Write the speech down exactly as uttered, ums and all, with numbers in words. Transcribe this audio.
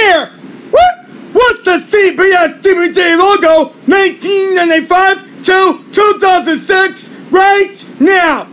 here! What? What's the C B S T V J logo? nineteen ninety-five to two thousand six, right now!